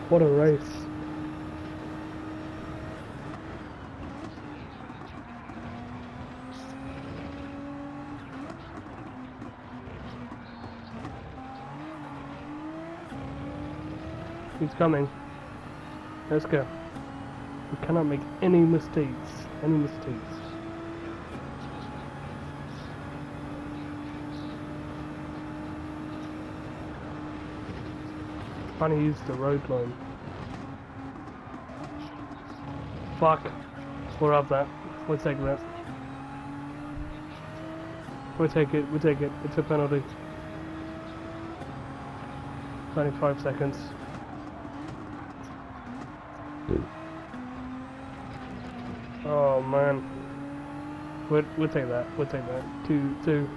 What a race. He's coming. Let's go. We cannot make any mistakes. Any mistakes. Trying to use the road line. Fuck. We're up that. We'll take that. We'll take it. We'll take it. It's a penalty. 25 seconds. Oh man. We'll take that. We'll take that. 2-2.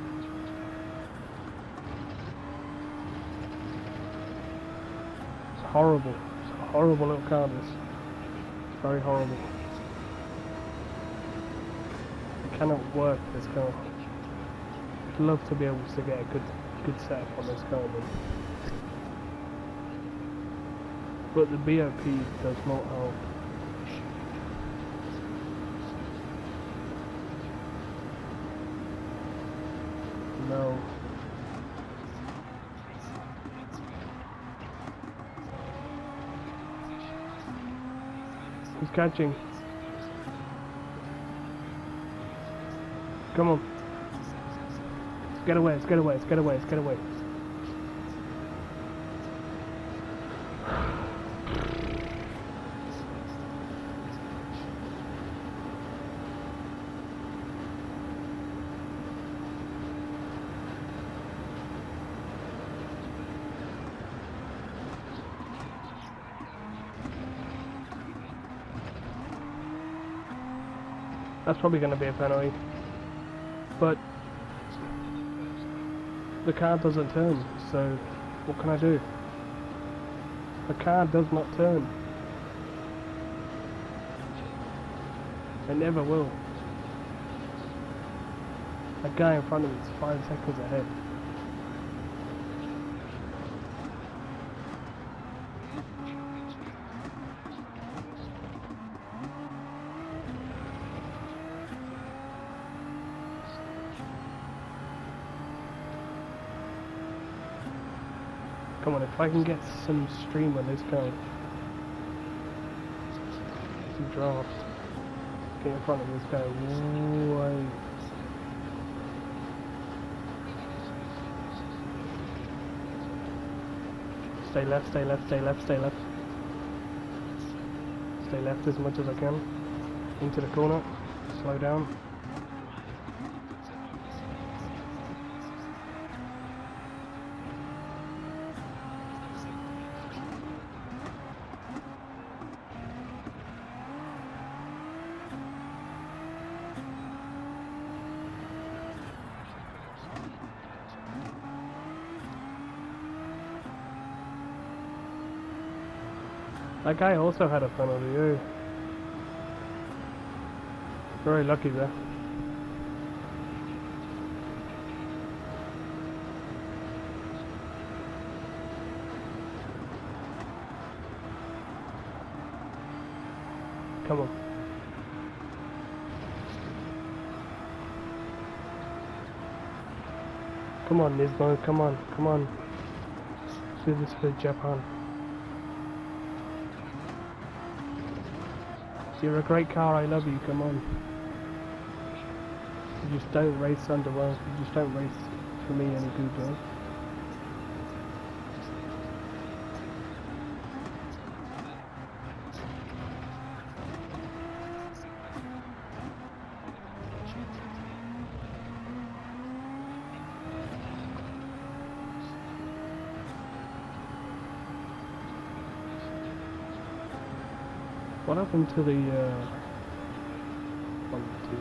It's horrible. It's a horrible little car, this. It's very horrible. It cannot work, this car. I'd love to be able to get a good setup on this car, but the BOP does not help. No. He's catching. Come on. Let's get away, let's get away, let's get away, let's get away. That's probably going to be a penalty, but the car doesn't turn, so what can I do? The car does not turn. It never will. That guy in front of me is 5 seconds ahead. Come on, if I can get some stream on this guy. Some draft. Get in front of this guy. Way. Stay left, stay left, stay left, stay left. Stay left as much as I can. Into the corner. Slow down. That guy also had a penalty, too. Very lucky there. Come on. Come on, Nismo, come on, come on. Let's do this for Japan. You're a great car, I love you, come on. You just don't race underwell, you just don't race for me any good, right? What happened to the, 1, 2...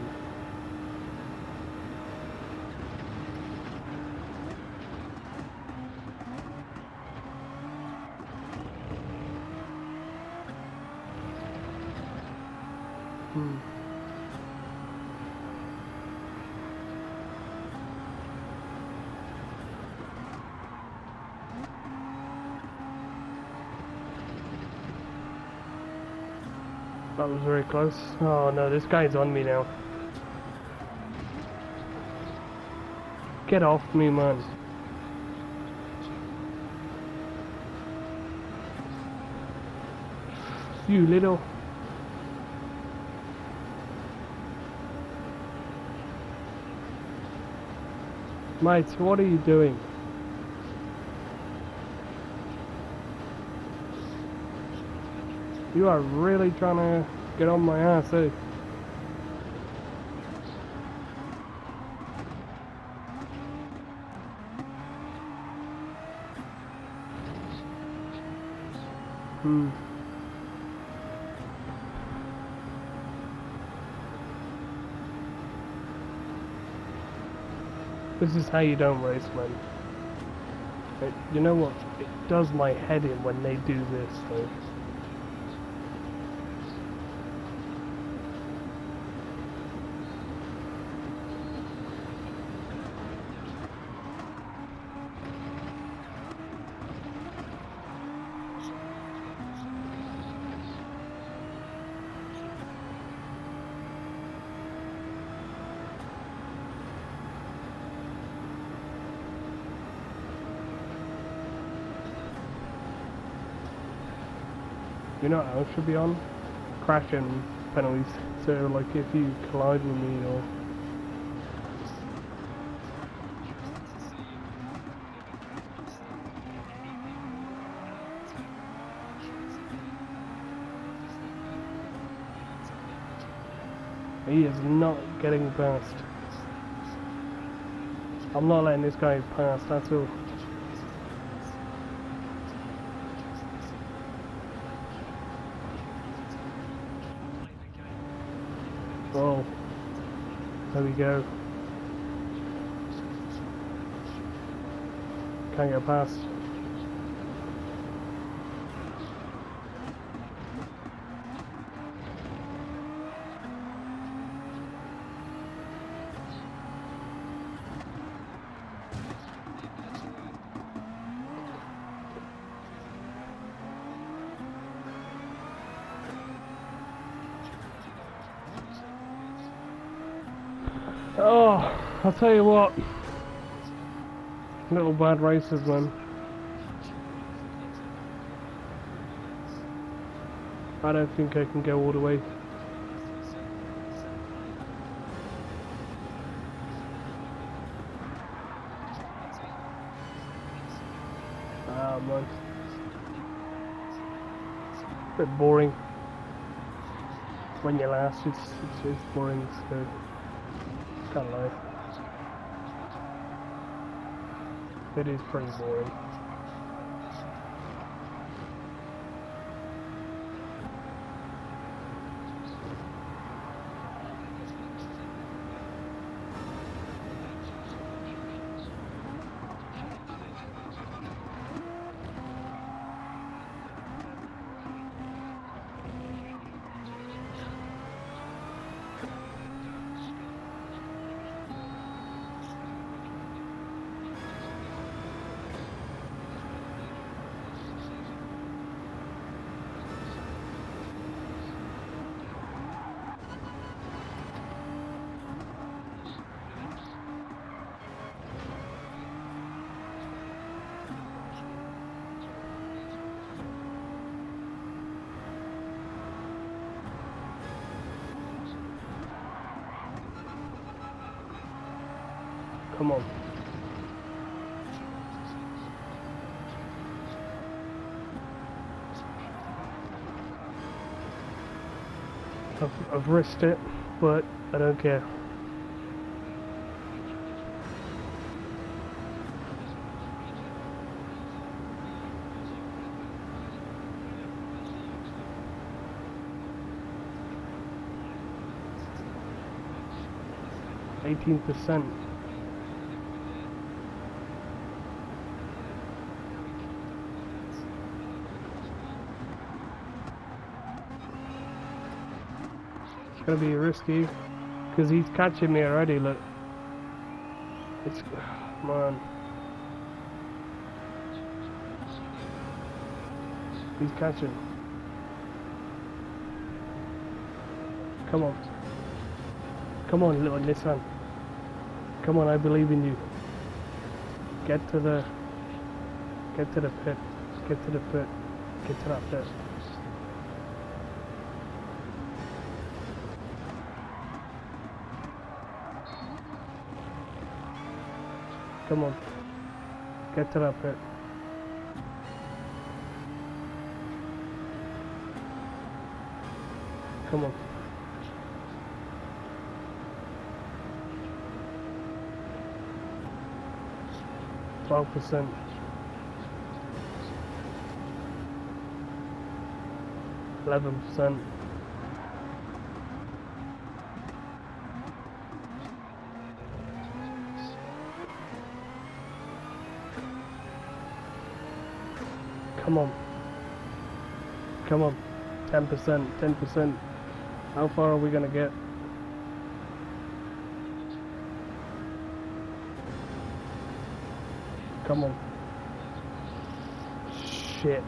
That was very close. Oh no, this guy's on me now. Get off me, man. You little... Mate, what are you doing? You are really trying to get on my ass, eh? This is how you don't race, man. You know what? It does my head in when they do this, though. You know what else should be on? Crashing penalties. So like if you collide with me or... He is not getting past. I'm not letting this guy pass, that's all. Oh, there we go. Can't get past. Oh, I'll tell you what. Little bad races, man. I don't think I can go all the way. Ah, man. Bit boring. When you last, it's boring, so can't lie. It is pretty boring. Come on. I've risked it, but I don't care. %. It's gonna be risky because he's catching me already. Look, it's man, he's catching. Come on. Come on, little Nissan. Come on, I believe in you. Get to the pit. Get to the pit. Get to that pit. Come on. Get to that pit. Come on. %. 11%. Come on. Come on. 10%. 10%. How far are we gonna get? Come on. Shit.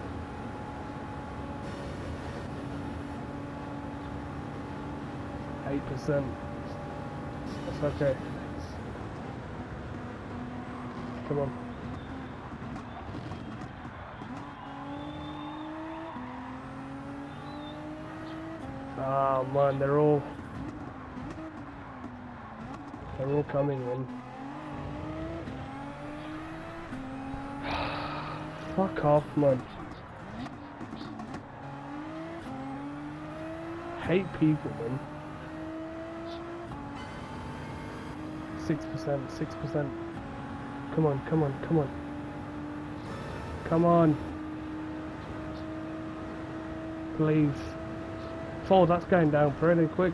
%. That's okay. Come on. Ah man, they're all coming in. Fuck off, man. Hate people, man. 6%, 6%. Come on, come on, come on. Come on. Please. Oh, that's going down pretty quick.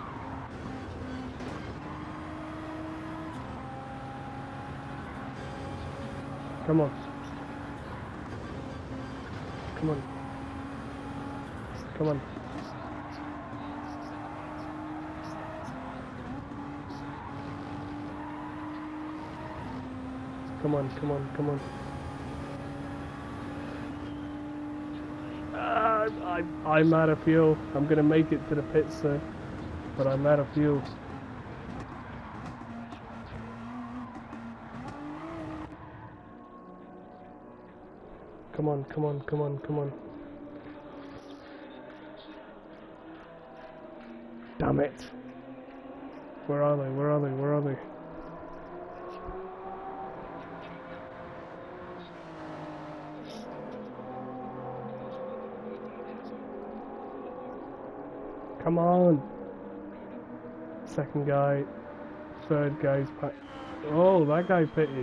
Come on. Come on. Come on. Come on, come on, come on. I'm out of fuel. I'm gonna make it to the pits, sir, but I'm out of fuel. Come on, come on, come on, come on. Damn it. Where are they? Where are they? Where are they? Come on! Second guy, third guy's back. Oh, that guy pitted.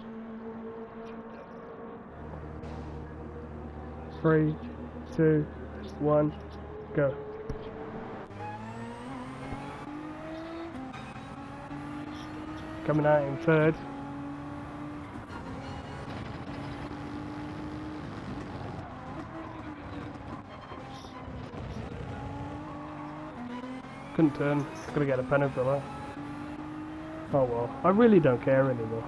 3, 2, 1, go. Coming out in third. Couldn't turn. Gonna get a penalty for that. Oh well. I really don't care anymore.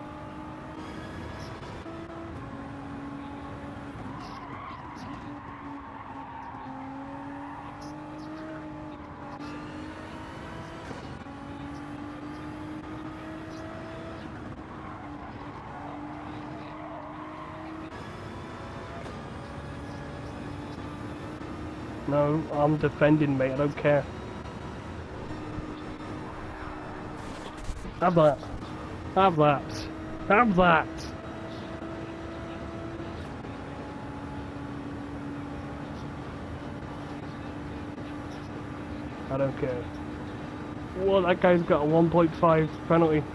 No, I'm defending, mate. I don't care. Have that. Have that. Have that. I don't care. Whoa, that guy's got a 1.5 penalty.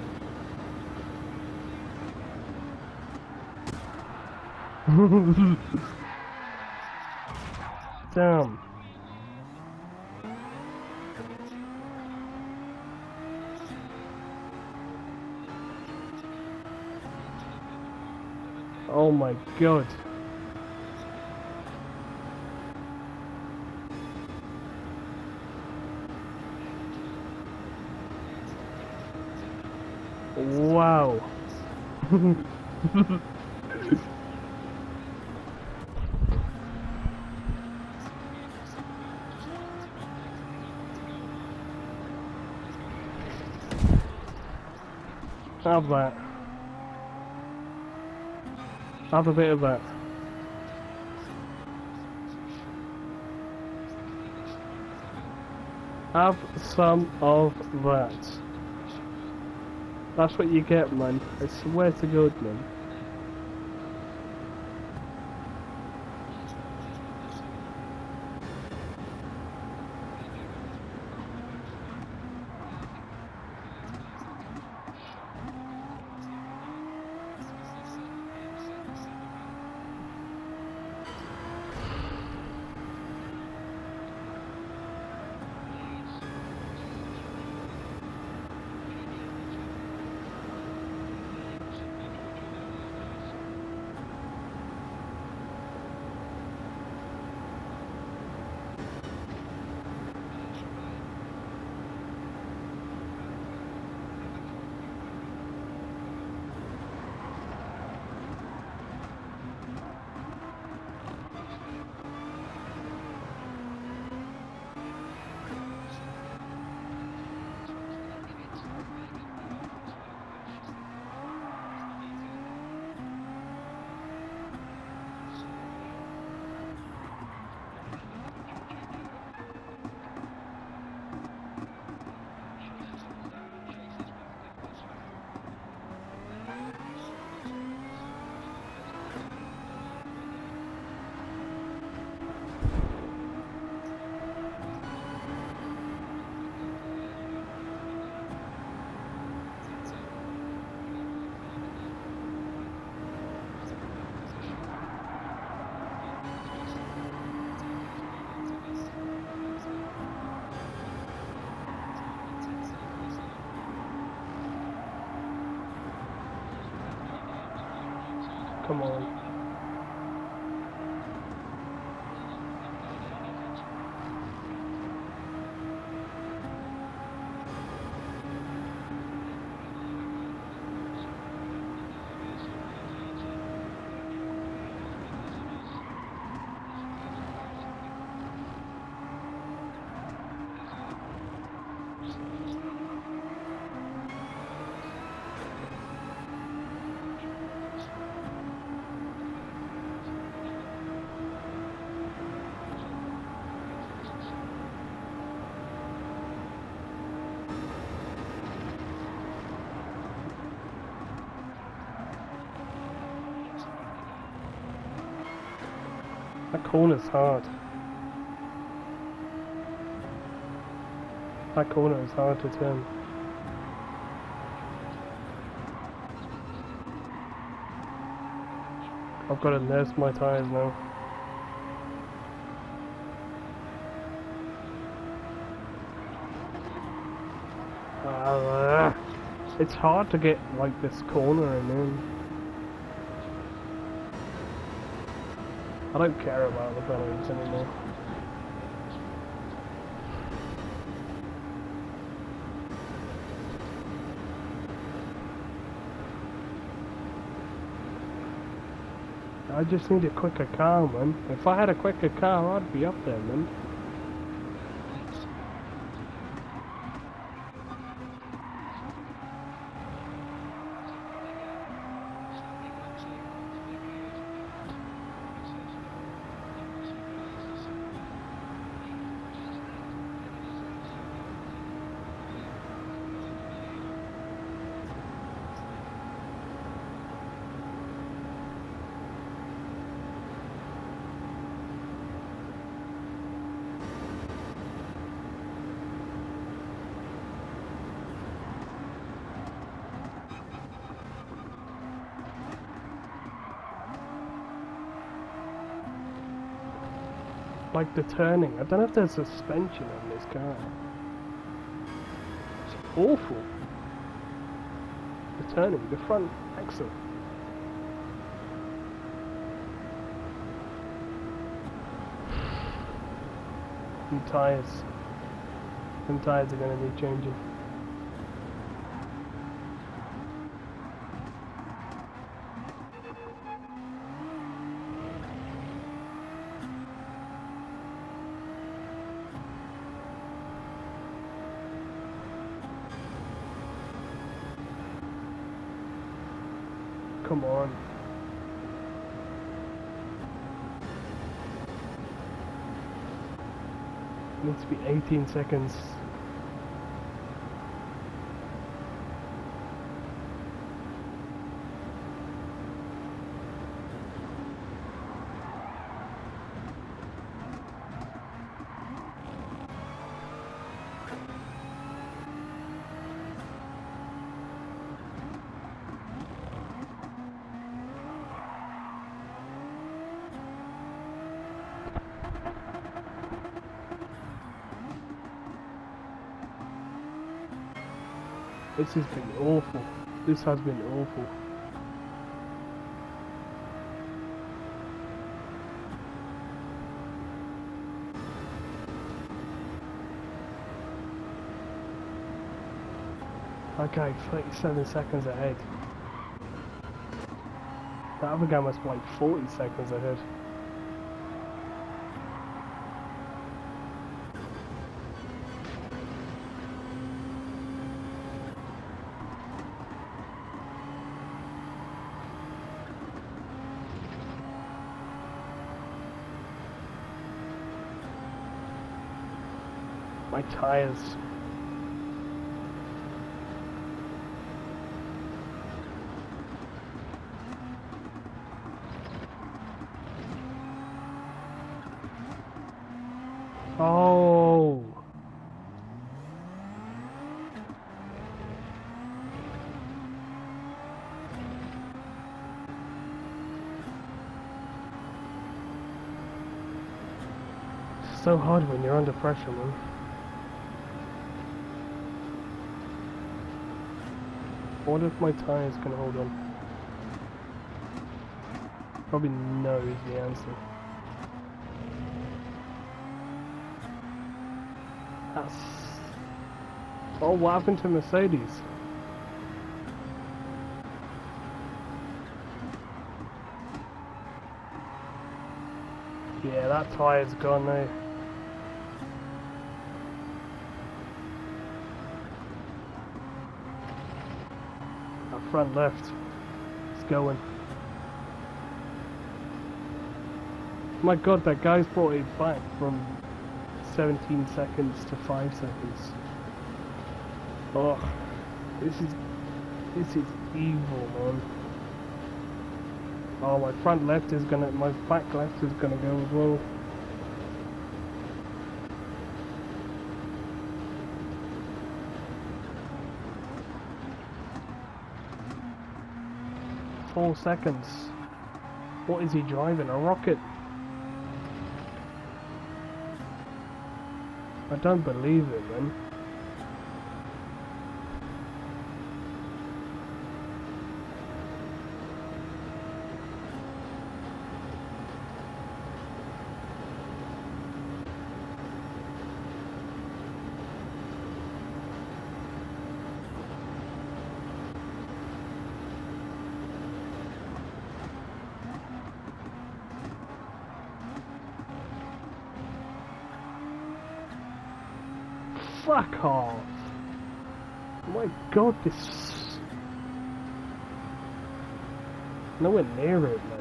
Damn. Oh my god. Wow. Have that. Have a bit of that. Have some of that. That's what you get, man. I swear to God, man. Come on. That corner's hard. That corner is hard to turn. I've got to nurse my tyres now. It's hard to get like this corner and in. I don't care about the balance anymore. I just need a quicker car, man. If I had a quicker car, I'd be up there, man. Like the turning. I don't know if there's suspension on this car. It's awful. The turning, the front axle. And tyres. Them tyres are going to need changing. come on. Needs to be 18 seconds. This has been awful. This has been awful. Okay, 37 seconds ahead. That other guy must be like 40 seconds ahead. My tires. Oh. It's so hard when you're under pressure, man. I wonder if my tyres can hold on. Probably no is the answer. That's... Oh, what happened to Mercedes? Yeah, that tyre's gone now. Front left. It's going. My god, that guy's brought it back from 17 seconds to 5 seconds. Oh, this is evil, man. Oh, my front left is gonna, my back left is gonna go as well. Four seconds. What is he driving? A rocket? I don't believe it, man. Fuck off! Oh my god, this... Nowhere near it, man.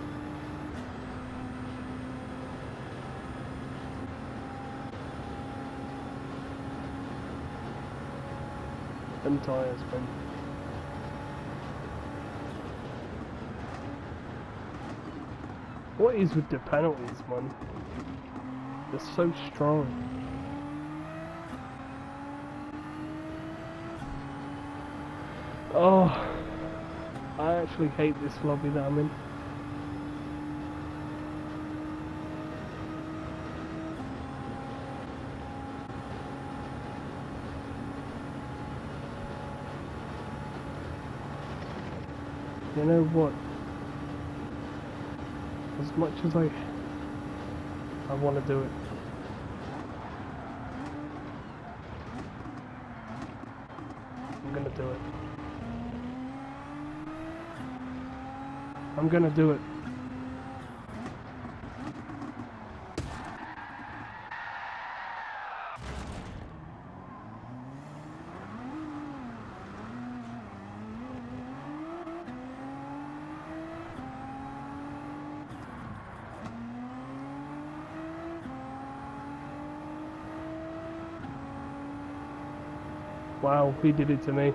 Them tyres, man. What is with the penalties, man? They're so strong. Oh, I actually hate this lobby that I'm in. You know what? As much as I want to do it, I'm gonna do it. I'm gonna do it. Wow, he did it to me.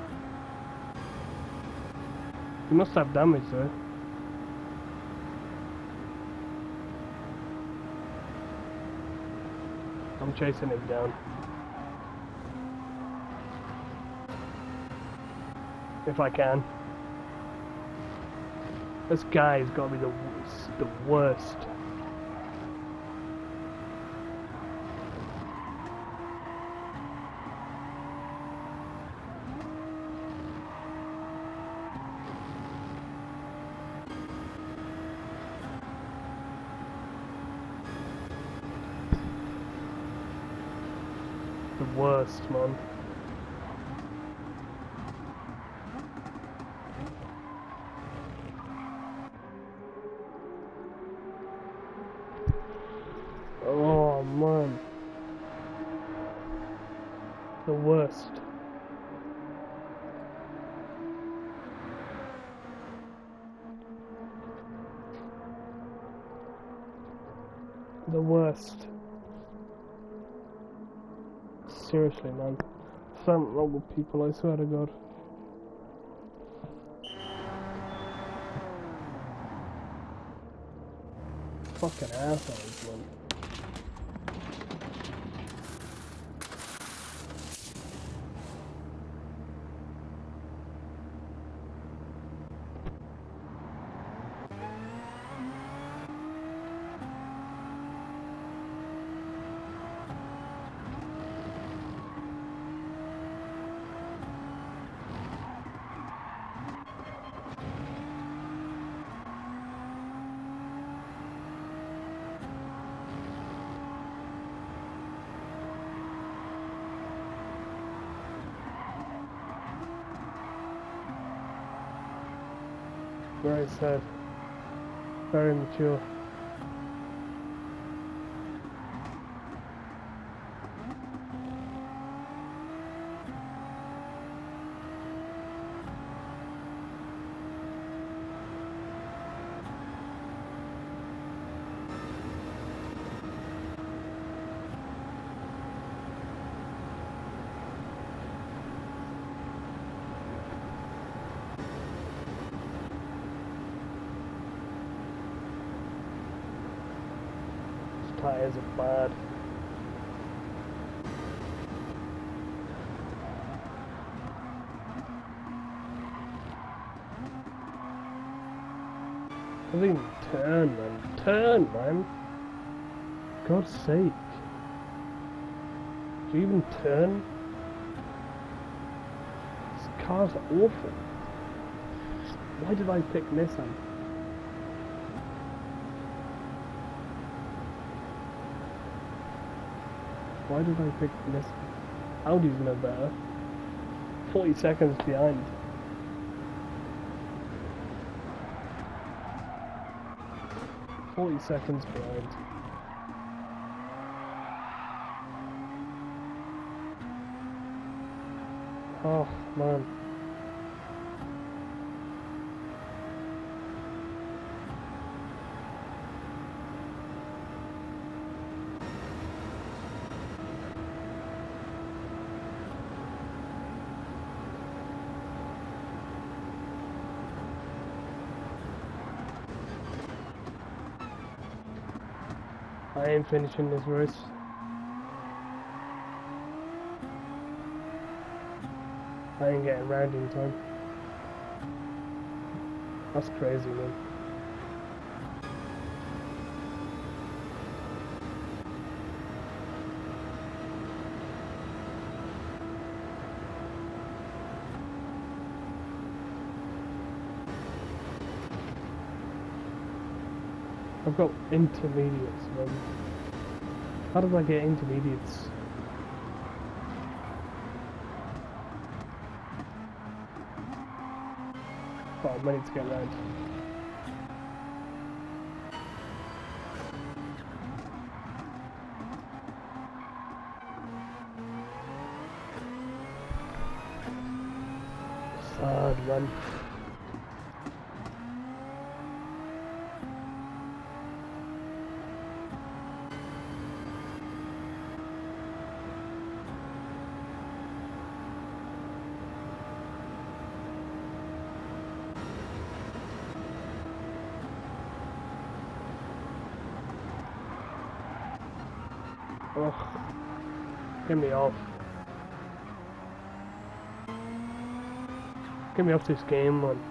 He must have damage though. I'm chasing him down. If I can. This guy's got to be the worst. The worst, man. Oh man. The worst. The worst. Seriously, man. Something wrong with people, I swear to God. Fucking assholes, man. Very sad. Very mature. Tires are bad. I didn't even turn, man. Turn, man. God's sake. Do you even turn? This car's awful. Why did I pick Nissan? Why did I pick this? Audi's no better. 40 seconds behind. Seconds behind. Oh man. I ain't finishing this race. I ain't getting round in time. That's crazy, man. I've got intermediates, man. How did I get intermediates? Oh, I'm ready to get round. Sad, man. Ugh. Get me off. Get me off this game, man.